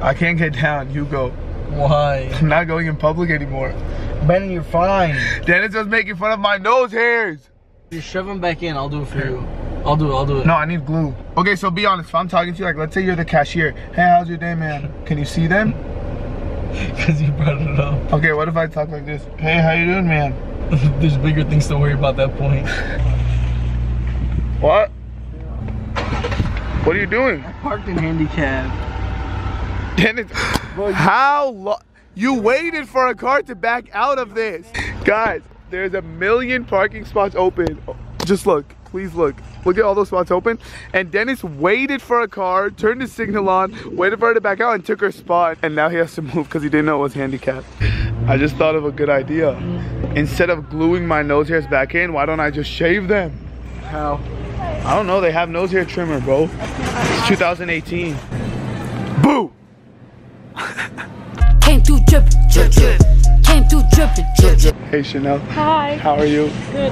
I can't get down. You go. Why? I'm not going in public anymore. Ben, you're fine. Dennis was making fun of my nose hairs. You shove them back in. I'll do it for you. I'll do it. No, I need glue. Okay, so be honest. If I'm talking to you, like, let's say you're the cashier. Hey, how's your day, man? Can you see them? Because you brought it up. Okay, what if I talk like this? Hey, how you doing, man? There's bigger things to worry about at that point. What? What are you doing? I parked in handicap. Dennis, how long? You waited for a car to back out of this. Guys, there's 1 million parking spots open. Just look, please look. Look at all those spots open. And Dennis waited for a car, turned his signal on, waited for her to back out and took her spot. And now he has to move because he didn't know it was handicapped. I just thought of a good idea. Instead of gluing my nose hairs back in, why don't I just shave them? How? I don't know, they have nose hair trimmer, bro. It's 2018. Boo! Came through drippin', drip, drip. Came through drippin', drip, drip. Hey Chanel. Hi. How are you? Good.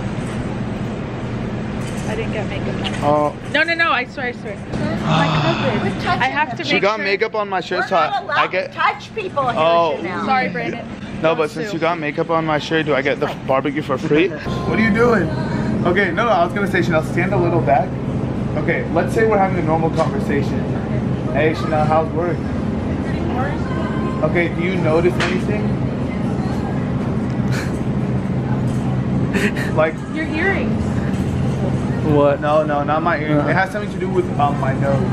I didn't get makeup on. Oh. No, I swear. My cousin. I have to She make got sure. makeup on my shirt, We're so not allowed I get. to touch people here, Oh. Chanel. Sorry, Brandon. No, but since you got makeup on my shirt, do I get the barbecue for free? What are you doing? Okay, no, I was gonna say, Chanel, stand a little back. Okay, let's say we're having a normal conversation. Hey, Chanel, how's work? Okay, do you notice anything? Like Your earrings. What? no, not my earring. It has something to do with my nose.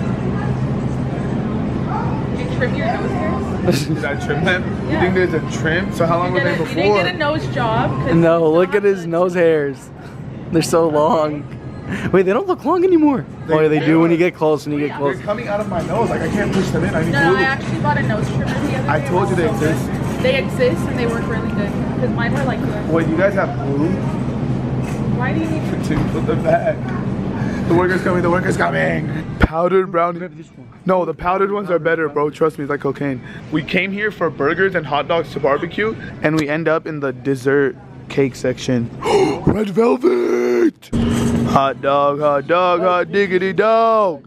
Did you trim your nose hairs? Did I trim them? You Yeah. think there's a trim? So how long were they You before? didn't get a nose job. 'Cause No, you look still at have his to- nose hairs. They're so long. Wait, they don't look long anymore. Oh, yeah, they do when you get close. When you get They're close. coming out of my nose. Like I can't push them in. I need No, glue. I actually bought a nose trimmer the other day. I told you they So good. exist. They exist and they work really good. Because mine were like this. Wait, you guys have glue? Why do you need to? To put them back. The worker's coming, the worker's coming. Powdered brownie. No, the powdered ones are better, bro. Trust me, it's like cocaine. We came here for burgers and hot dogs to barbecue, and we end up in the dessert cake section. Red velvet! Hot dog, hot diggity dog.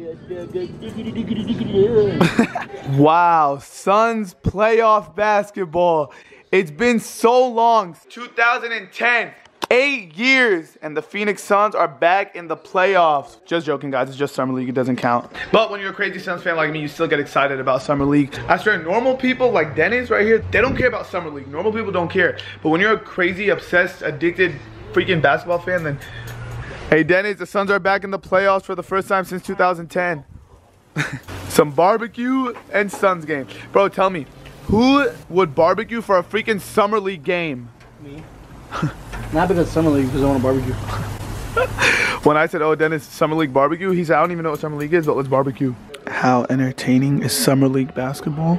Wow, Suns playoff basketball. It's been so long. 2010. 8 years and the Phoenix Suns are back in the playoffs. Just joking, guys. It's just Summer League. It doesn't count. But when you're a crazy Suns fan like me, you still get excited about Summer League. I swear, normal people like Dennis right here, they don't care about Summer League. Normal people don't care. But when you're a crazy, obsessed, addicted, freaking basketball fan, then... Hey, Dennis, the Suns are back in the playoffs for the first time since 2010. Some barbecue and Suns game. Bro, tell me, who would barbecue for a freaking Summer League game? Me. Not because Summer League, because I want to barbecue. When I said, oh, Dennis, Summer League barbecue, he said, I don't even know what Summer League is, but let's barbecue. How entertaining is Summer League basketball?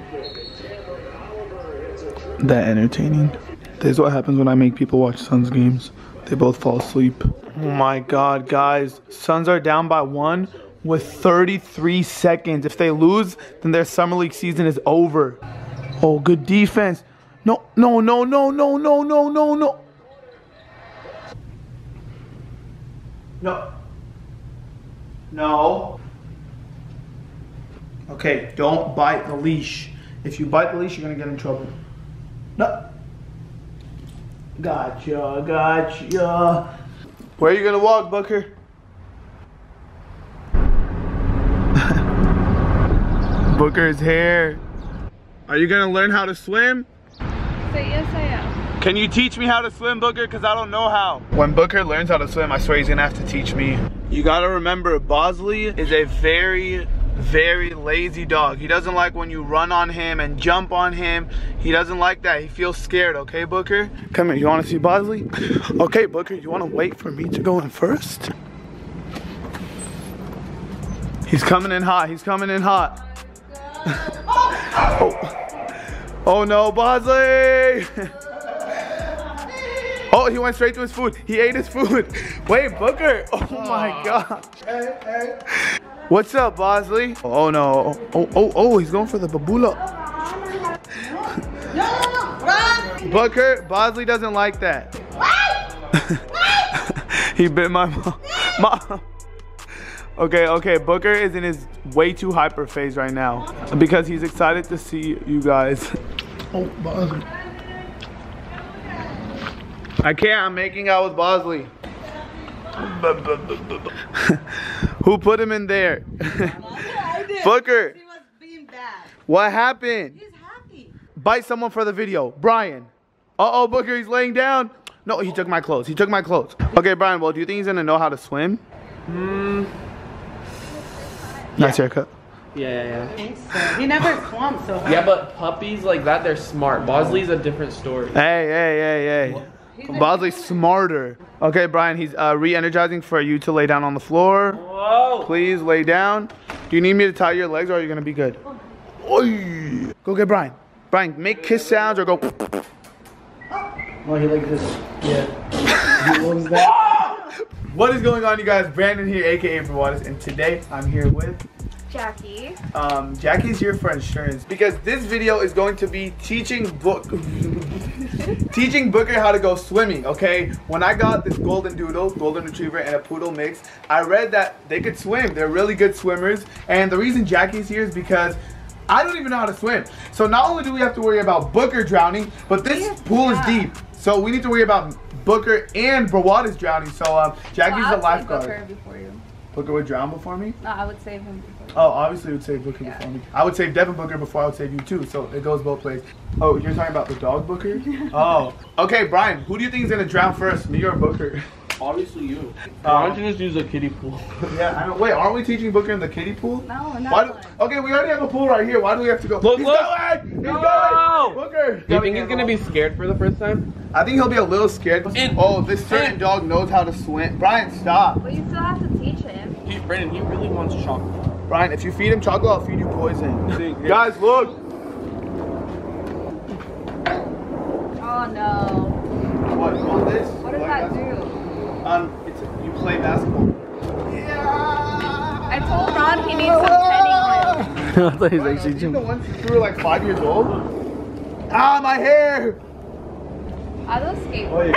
That entertaining? This is what happens when I make people watch Suns games. They both fall asleep. Oh my God, guys. Suns are down by 1 with 33 seconds. If they lose, then their Summer League season is over. Oh, good defense. No. No. Okay, don't bite the leash. If you bite the leash, you're gonna get in trouble. No. Gotcha. Where are you gonna walk, Booker? Booker's here. Are you gonna learn how to swim? Say yes, I am. Can you teach me how to swim, Booker? Because I don't know how. When Booker learns how to swim, I swear he's gonna have to teach me. You gotta remember, Bosley is a very lazy dog. He doesn't like when you run on him and jump on him. He doesn't like that. He feels scared, okay, Booker? Come here, you wanna see Bosley? Okay, Booker, you wanna wait for me to go in first? He's coming in hot, Oh no, Bosley! Oh, he went straight to his food. He ate his food. Wait, Booker. Oh my God. Hey. What's up, Bosley? Oh no. Oh, he's going for the babula. Run! Booker, Bosley doesn't like that. He bit my mom. Okay, Booker is in his way too hyper phase right now because he's excited to see you guys. Oh, Bosley. I can't, I'm making out with Bosley. Who put him in there? I did. Booker, He was being bad. what happened? He's happy. Bite someone for the video. Brian. Uh-oh, Booker, he's laying down. No, he took my clothes. He took my clothes. Okay, Brian, well, do you think he's gonna know how to swim? Nice haircut. Yeah. He never swam so hard. Yeah, but puppies like that, they're smart. Bosley's a different story. Hey. Bosley's smarter. Okay, Brian, he's re-energizing for you to lay down on the floor. Whoa! Please lay down. Do you need me to tie your legs or are you gonna be good? Oy. Go get Brian. Brian, make kiss sounds or go. Oh, he like this. Yeah. What was that? What is going on, you guys? Brandon here, aka Brawadis, and today I'm here with Jackie. Jackie's here for insurance because this video is going to be teaching Booker how to go swimming. Okay, when I got this golden retriever and a poodle mix, I read that they could swim. They're really good swimmers, and the reason Jackie's here is because I don't even know how to swim. So not only do we have to worry about Booker drowning, but this pool is deep, so we need to worry about Booker and Brawadis drowning. So Jackie's the lifeguard. Booker before you. Booker would drown before me? No, I would save him before you. Oh, obviously you would save Booker before me. I would save Devin Booker before I would save you too, so it goes both ways. Oh, you're talking about the dog Booker? Oh. Okay, Brian, who do you think is gonna drown first, me or Booker? Obviously you. Why don't you just use a kiddie pool? Yeah, I know. Wait, aren't we teaching Booker in the kiddie pool? No, not Why okay, we already have a pool right here. Why do we have to go? Look, He's look. going! He's No! going! Booker! Do you think he's gonna be scared for the first time? I think he'll be a little scared. Oh, this certain dog knows how to swim. Brian, stop. But you still have to teach him. Brandon, he really wants chocolate. Brian, if you feed him chocolate, I'll feed you poison. Guys, look. Oh no. What, you want this? What does that do? You play basketball. I told Ron he needs some petting. I thought he was Brian, actually are you the jumping. one since you were like 5 years old? Ah, my hair! I love skateboard.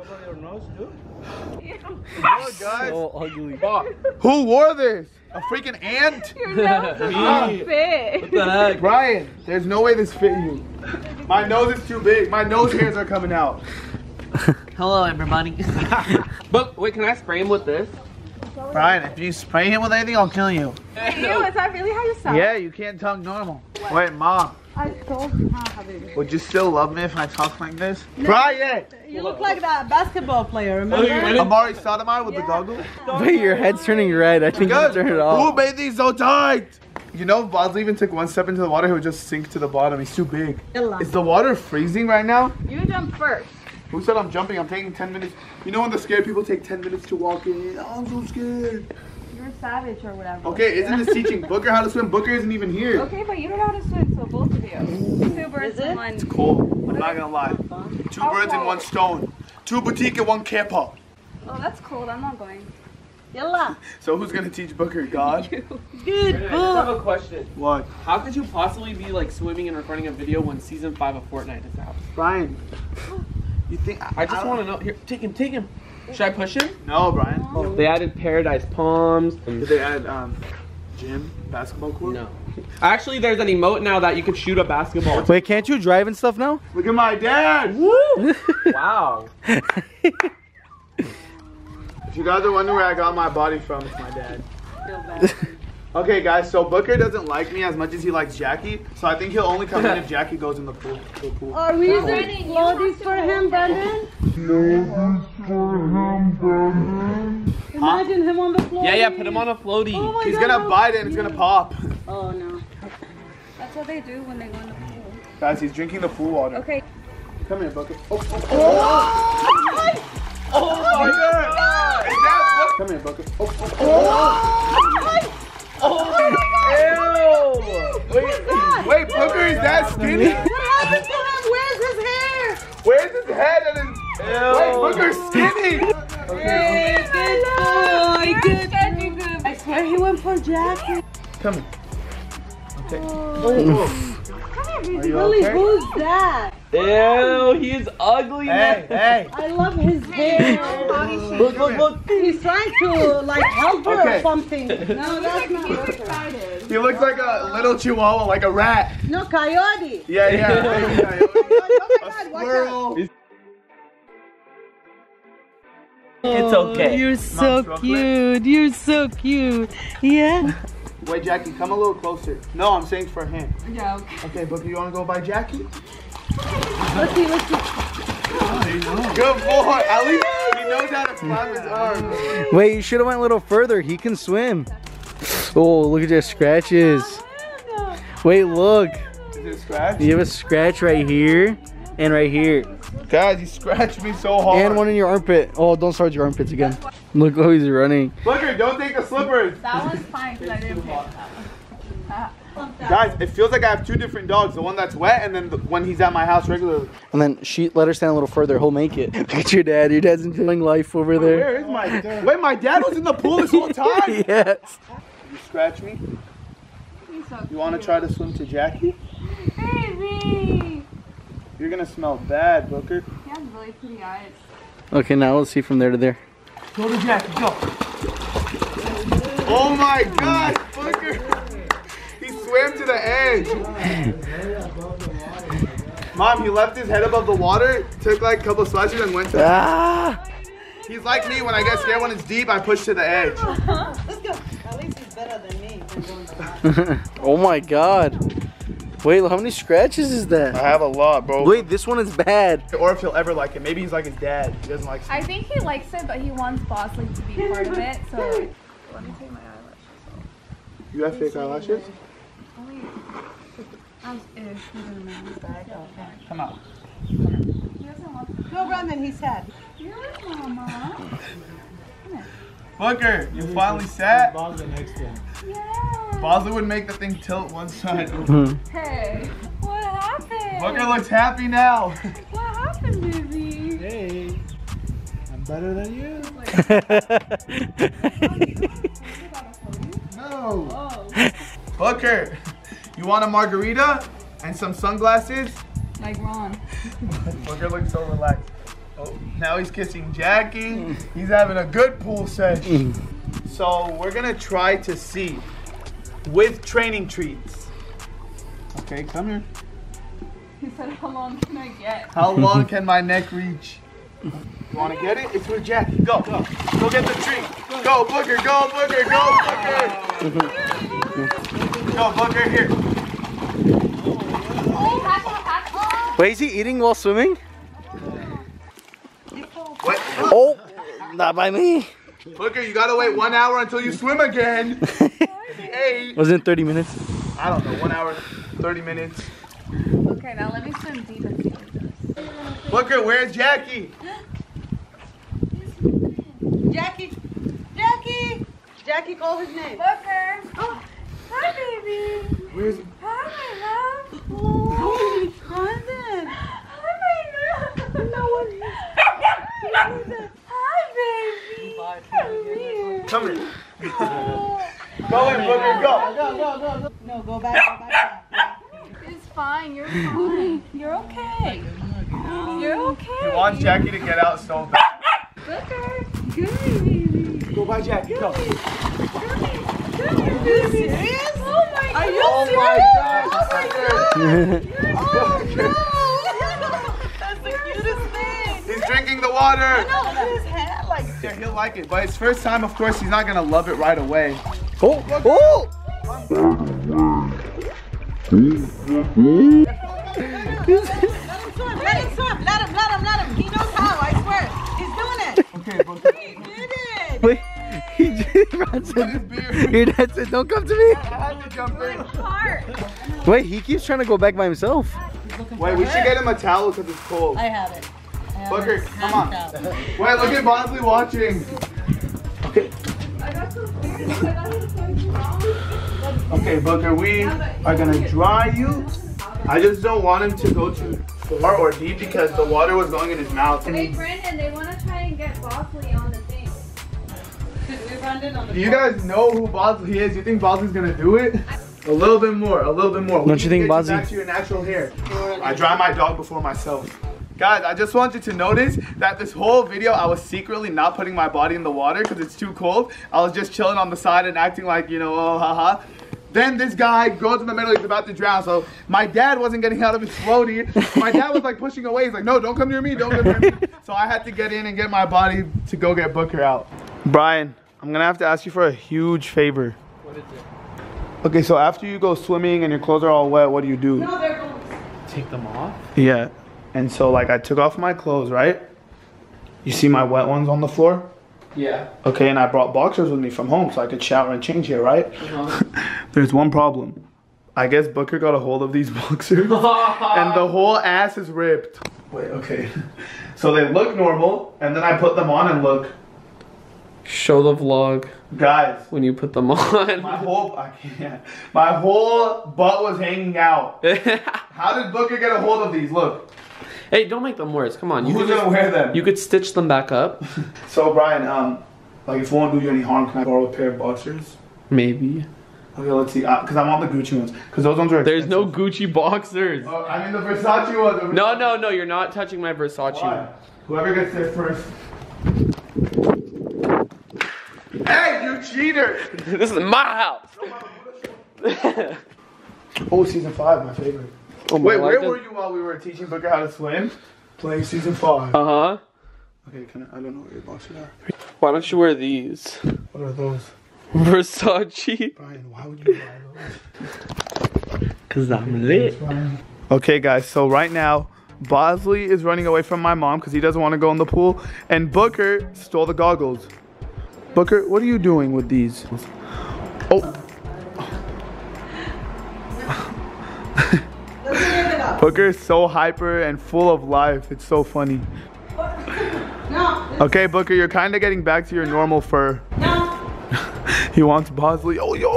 Look, guys. So ugly. Who wore this? A freaking ant? Your nose does not fit. What the heck? Brian, there's no way this fit you. My nose is too big. My nose hairs are coming out. Hello, everybody. But wait, can I spray him with this? Brian, if you spray him with anything, I'll kill you. Ew, is that really how you sound? Yeah, you can't talk normal. Wait, Mom, I told you how baby. would you still love me if I talk like this? Brian! You look like that basketball player, remember? Amari Stoudemire with the goggles? Wait, your head's turning red. I think you Good. should turn it Who off. made these so tight? You know, if Bosley even took one step into the water, he would just sink to the bottom. He's too big. Is the water freezing right now? You jump first. Who said I'm jumping? I'm taking 10 minutes. You know when the scared people take 10 minutes to walk in? Oh, I'm so scared. You're a savage or whatever. Okay, isn't this teaching Booker how to swim? Booker isn't even here. Okay, but you don't know how to swim, so both of you. 2 birds in one. It's cold. I'm not gonna lie. 2 birds in 1 stone. 2 boutique and 1 camper. Oh, that's cold. I'm not going. Yalla. So who's gonna teach Booker? God? Good Brandon, I just have boy. a question. What? How could you possibly be like swimming and recording a video when season 5 of Fortnite is out? Brian. You think I just want to know. Here, take him. Should I push him? No, Brian. They added Paradise Palms. Did they add gym basketball court? No. Actually, there's an emote now that you could shoot a basketball. Wait, can't you drive and stuff now? Look at my dad. Woo! Wow. If you guys are wondering where I got my body from, it's my dad. Okay, guys, so Booker doesn't like me as much as he likes Jackie, so I think he'll only come in if Jackie goes in the pool. Are we using floaties for him, Brandon? Imagine him on the floor. Yeah, put him on a floaty. Oh my He's God, gonna how bite it and it's cute. gonna pop. Oh no. That's what they do when they go in the pool. Guys, he's drinking the pool water. Okay. Come here, Booker. Oh Oh my God! Hey, Dad, look. Come here, Booker. Ew! Wait, Booker, is that skinny? What happened to him? Where's his hair? Where's his head and his... Wait, Booker's skinny. Hey, good boy. Good boy. I swear he went for Jackie. Come here. Okay. Really, Are you really, okay? who's that? Ew, he's ugly now. Hey. I love his hair. Look. He's trying to like help her Okay. or something. No, that's not her. He looks like a little chihuahua, like a rat. No, coyote. Yeah. Oh my A God, watch out. squirrel. It's okay. You're so chocolate? cute. You're so cute. Yeah. Wait, Jackie, come a little closer. No, I'm saying for him. Yeah, okay. Okay, Booker, you want to go by Jackie? Let's see. Good boy. At least he knows how to flap his arms. Wait, you should have went a little further. He can swim. Oh, look at your scratches. Wait, look. Is it scratch? You have a scratch right here and right here. Guys, he scratched me so hard. And one in your armpit. Oh, don't start your armpits again. Look how he's running. Booker, don't take the slippers. That one's fine because I didn't pay for that one. Guys, it feels like I have two different dogs. The one that's wet and then the one he's at my house regularly. And then let her stand a little further. He'll make it. Look at your dad. Your dad's enjoying life over there. Where is my dad? Wait, my dad was in the pool this whole time? Yes. You scratch me? He's so You want to try to swim to Jackie? baby. You're going to smell bad, Booker. He has really pretty eyes. Okay, now let's see from there to there. Go to Jackie, go. Oh my God, Booker. He swam to the edge. Mom, he left his head above the water, took like a couple splashes and went to Ah! He's like me, when I get scared when it's deep, I push to the edge. Let's go. At least he's better than me. Oh my God. Wait, how many scratches is I that? have a lot, bro. Wait, this one is bad. Or if he'll ever like it. Maybe he's like his dad. He doesn't like I think he likes it, but he wants Bosley to be part of it. So let me take my eyelashes off. You have fake eyelashes? Come out. He doesn't want to. No, Brandon, he's sad. Yes, Mama. Booker, you finally sat? Yeah. Bosley would make the thing tilt one side. Hey, what happened? Booker looks happy now. What happened, baby? Hey, I'm better than you. No. Oh, Booker, you want a margarita and some sunglasses? like Ron. Booker looks so relaxed. Oh, now he's kissing Jackie. He's having a good pool session. So we're gonna try to see with training treats. Okay, come here. He said, how long can I get? How long can my neck reach? You wanna get it? It's with Jackie. Go. Go get the treat. Go, Booker. Go, Booker. Go, Booker. Go, Booker. Here. Wait, is he eating while swimming? What? Oh, not by me. Booker, you gotta wait 1 hour until you swim again. He ate. Wasn't it 30 minutes? I don't know, 1 hour, 30 minutes. Okay, now let me swim deep and see what it does. Booker, where's Jackie? Jackie. Jackie. Jackie, call his name. Booker. Oh, hi, baby. Where's Hi, my love. Oh, Brandon. Hi, my love. No one. Hi, baby. Come here. Come here. Go in, Booker, go. No, go back. It's fine. You're fine. You're okay. You're okay. He wants Jackie to get out so bad. Booker. Good, baby. Go by Jackie, go. Are you serious? Oh my God. Are you Oh my serious? God. Oh no! That's the cutest thing. He's drinking the water. No, his hair like. Yeah, he'll like it, but his first time, of course, he's not gonna love it right away. Oh, oh! Let him swim. Let him. He knows how. I swear. He's doing it. Okay, Booker. He did it. Wait, Ron said, your dad said, don't come to me. I had to jump in. Wait, he keeps trying to go back by himself. Wait, we should get him a towel because it's cold. I have it. Booker, come on. Wait, look at Bosley watching. Okay. Okay, Booker, we are gonna dry you. I just don't want him to go too far or deep because the water was going in his mouth. Hey, Brandon, they want to try and get Bosley on the thing. Do you guys know who Bosley is? You think Bosley's gonna do it? A little bit more, a little bit more. Don't you think, Bazzi? Bazzi? Back to your natural hair. I dry my dog before myself. Guys, I just want you to notice that this whole video, I was secretly not putting my body in the water because it's too cold. I was just chilling on the side and acting like, you know, oh, haha. Then this guy goes in the middle, he's about to drown. So my dad wasn't getting out of his floaty. My dad was like pushing away. He's like, no, don't come near me, don't come near me. So I had to get in and get my body to go get Booker out. Brian, I'm gonna have to ask you for a huge favor. What is it? Okay, so after you go swimming and your clothes are all wet, what do you do? No, they're going. Take them off? Yeah. And so like I took off my clothes, right? You see my wet ones on the floor? Yeah. Okay, and I brought boxers with me from home so I could shower and change here, right? There's one problem. I guess Booker got a hold of these boxers and the whole ass is ripped. Wait, okay. So they look normal and then I put them on and look. Show the vlog Guys, when you put them on. my whole butt was hanging out. How did Booker get a hold of these? Look. Hey, don't make them worse. Come on. You Who's could gonna wear them? You could stitch them back up. So Brian, like if it won't do you any harm, can I borrow a pair of boxers? Maybe. Okay, let's see. Cause I want the Gucci ones. Cause those ones are There's no expensive. Gucci boxers. Oh, I mean the Versace ones. No, no, no. You're not touching my Versace Why? one. Whoever gets there first. Hey, you cheater! This is my house. Oh, season 5, my favorite. Oh my Wait, God, where were you while we were teaching Booker how to swim? Playing season 5. Uh-huh. Okay, I don't know what your boxers are. Why don't you wear these? What are those? Versace. Brian, why would you buy those? Cause I'm lit. Okay, guys, so right now, Bosley is running away from my mom because he doesn't want to go in the pool, and Booker stole the goggles. Booker, what are you doing with these? Oh. Booker is so hyper and full of life. It's so funny. No. Okay, Booker, you're kind of getting back to your normal fur. No. He wants Bosley. Oh, yo,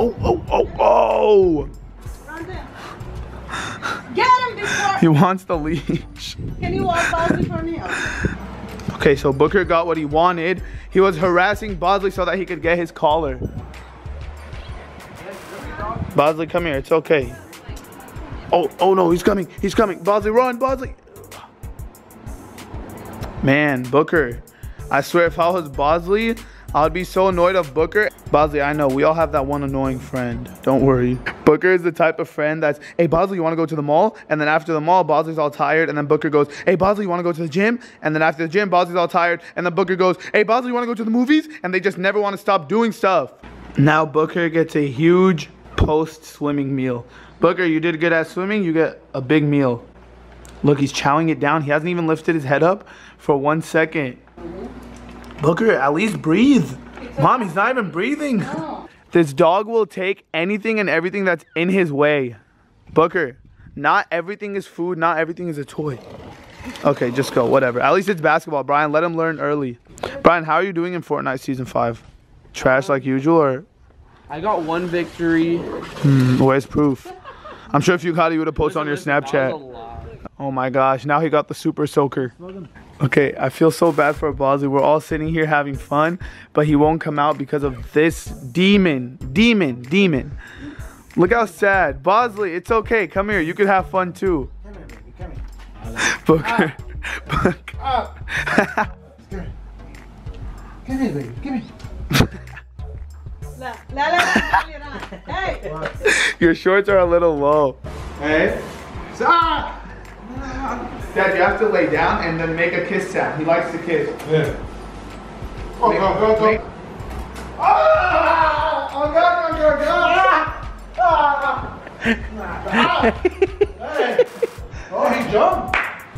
oh. Run there. Get him before. He wants the leash. Can you walk Bosley for me? Okay, so Booker got what he wanted. He was harassing Bosley so that he could get his collar. Bosley, come here. It's okay. Oh no, he's coming. He's coming. Bosley, run, Bosley. Man, Booker. I swear if I was Bosley, I would be so annoyed of Booker. Bosley, I know, we all have that one annoying friend. Don't worry. Booker is the type of friend that's, hey, Bosley, you want to go to the mall? And then after the mall, Bosley's all tired. And then Booker goes, hey, Bosley, you want to go to the gym? And then after the gym, Bosley's all tired. And then Booker goes, hey, Bosley, you want to go to the movies? And they just never want to stop doing stuff. Now Booker gets a huge post-swimming meal. Booker, you did good at swimming. You get a big meal. Look, he's chowing it down. He hasn't even lifted his head up for 1 second. Booker, at least breathe. Mom, he's not even breathing. No. This dog will take anything and everything that's in his way. Booker, not everything is food. Not everything is a toy. Okay, just go. Whatever. At least it's basketball. Brian, let him learn early. Brian, how are you doing in Fortnite Season 5? Trash like usual, or? I got 1 victory. Where's proof? I'm sure if you got it, you would have posted on your That was a Snapchat. lot. Oh my gosh, now he got the super soaker. Okay, I feel so bad for Bosley. We're all sitting here having fun, but he won't come out because of this demon. Look how sad. Bosley, it's okay. Come here. You can have fun too. Come here. Booker. Booker. Come here, baby. Come here. Hey. Your shorts are a little low. Hey. Dad, you have to lay down and then make a kiss sound. He likes to kiss. Yeah. Go. Oh, go. Hey. Oh, he jumped.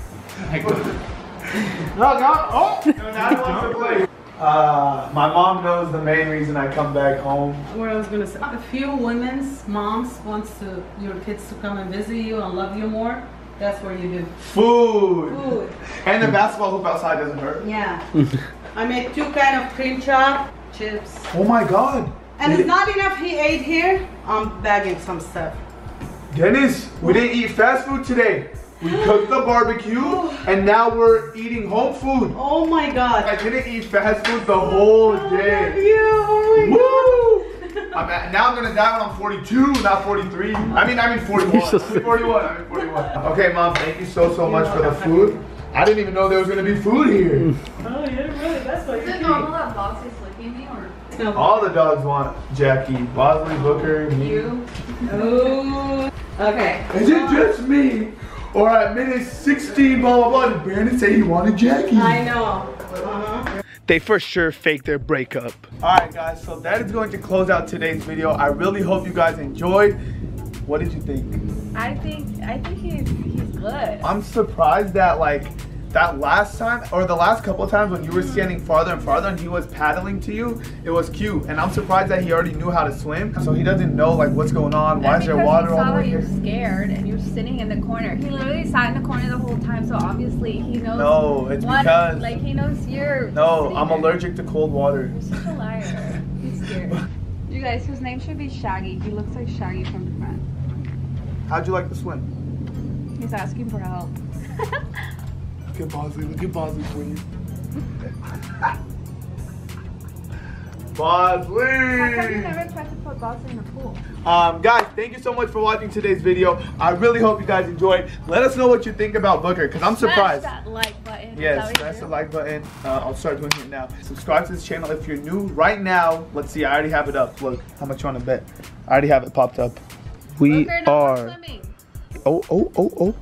No. Oh. Now he wants to play. My mom knows the main reason I come back home. What I was gonna say, a few women's moms wants your kids to come and visit you and love you more. That's what you do. Food. And the basketball hoop outside doesn't hurt. Yeah. I made 2 kind of cream chop, chips. Oh my God. And it's not enough he ate here. I'm bagging some stuff. Dennis, we didn't eat fast food today. We cooked the barbecue and now we're eating home food. Oh my God. I didn't eat fast food the whole day. Oh my God. Now I'm gonna die when I'm 42, not 43. I mean 41. You're so I mean 41. I mean 41. Okay, Mom, thank you so much for the food. I didn't even know there was gonna be food here. Oh, yeah, really? That's what Is it normal that Boss is licking me or All the dogs want Jackie, Bosley, Booker, me. you? Ooh. Okay. Is it just me? Or at minute 16, blah, blah, blah, did Brandon say he wanted Jackie? I know. Uh-huh. They for sure faked their breakup. Alright guys, so that is going to close out today's video. I really hope you guys enjoyed. What did you think? I think he's good. I'm surprised that like that last time or the last couple of times when you were standing farther and farther and he was paddling to you, it was cute. And I'm surprised that he already knew how to swim. So he doesn't know like what's going on. Why is there water all the way He saw here? that you're scared and you're sitting in the corner. He literally sat in the corner the whole time, so obviously he knows. No, it's because like he knows you're. no, I'm allergic to cold water. You're such a liar. He's scared. You guys, his name should be Shaggy. He looks like Shaggy from the front. How'd you like to swim? He's asking for help. Look at Bosley, please. Bosley! How come you never tried to put Bosley in the pool? Guys, thank you so much for watching today's video. I really hope you guys enjoyed. Let us know what you think about Booker, because I'm surprised. Smash that like button. Yes, smash the like button. I'll start doing it now. Subscribe to this channel if you're new right now. Let's see, I already have it up. Look, how much you want to bet? I already have it popped up. We Booker, no more are. swimming. Oh.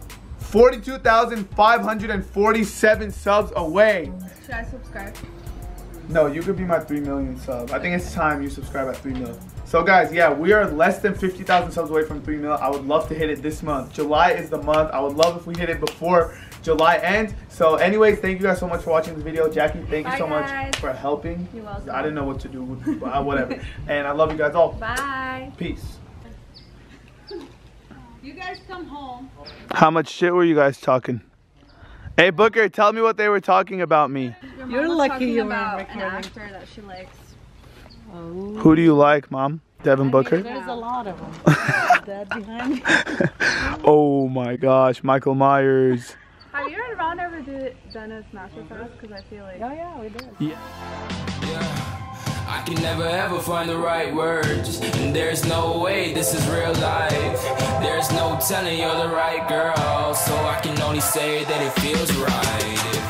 42,547 subs away. Should I subscribe? No, you could be my 3 million sub. I think it's time you subscribe at 3 mil. So guys, yeah, we are less than 50,000 subs away from 3 mil. I would love to hit it this month. July is the month. I would love if we hit it before July ends. So anyways, thank you guys so much for watching this video. Jackie, thank you so much for helping. You're welcome. I didn't know what to do, whatever. And I love you guys all. Bye. Peace. You guys come home. How much shit were you guys talking? Hey Booker, tell me what they were talking about me. Your You're mom was lucky talking you weren't about an recording. actor that she likes. Who do you like, Mom? Devin Booker? There's a lot of them. Dad behind me. Oh my gosh, Michael Myers. Have you and Ron ever done a Smash with us? Because I feel like. Oh yeah, we did. Yeah. I can never ever find the right words, and there's no way this is real life. There's no telling you're the right girl, so I can only say that it feels right.